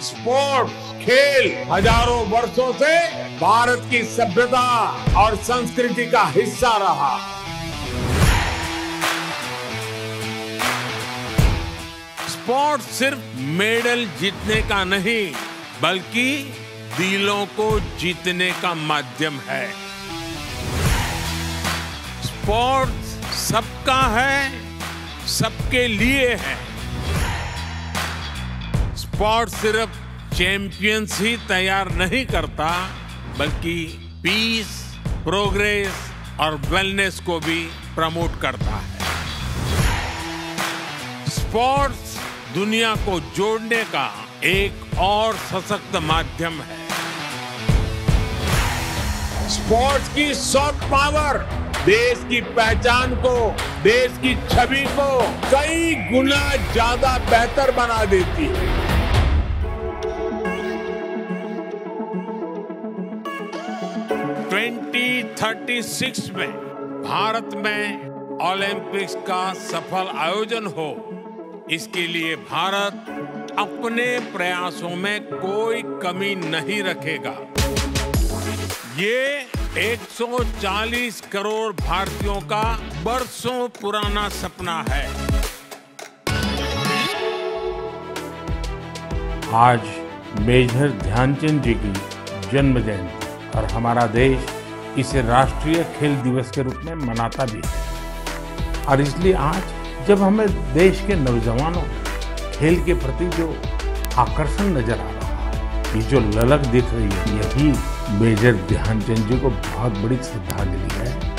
Sports खेल हजारों वर्षों से भारत की सभ्यता और संस्कृति का हिस्सा रहा। स्पोर्ट्स सिर्फ मेडल जीतने का नहीं बल्कि दिलों को जीतने का माध्यम है। स्पोर्ट्स सबका है, सबके लिए है। स्पोर्ट्स सिर्फ चैंपियंस ही तैयार नहीं करता बल्कि पीस, प्रोग्रेस और वेलनेस को भी प्रमोट करता है। स्पोर्ट्स दुनिया को जोड़ने का एक और सशक्त माध्यम है। स्पोर्ट्स की सॉफ्ट पावर देश की पहचान को, देश की छवि को कई गुना ज्यादा बेहतर बना देती है। 2036 में भारत में ओलंपिक्स का सफल आयोजन हो, इसके लिए भारत अपने प्रयासों में कोई कमी नहीं रखेगा। ये 140 करोड़ भारतीयों का बरसों पुराना सपना है। आज मेजर ध्यानचंद जी की जन्म जयंती और हमारा देश इसे राष्ट्रीय खेल दिवस के रूप में मनाता भी है। और इसलिए आज जब हमें देश के नौजवानों खेल के प्रति जो आकर्षण नजर आ रहा है, ये जो ललक दिख रही है, यही मेजर ध्यानचंद जी को बहुत बड़ी श्रद्धांजलि है।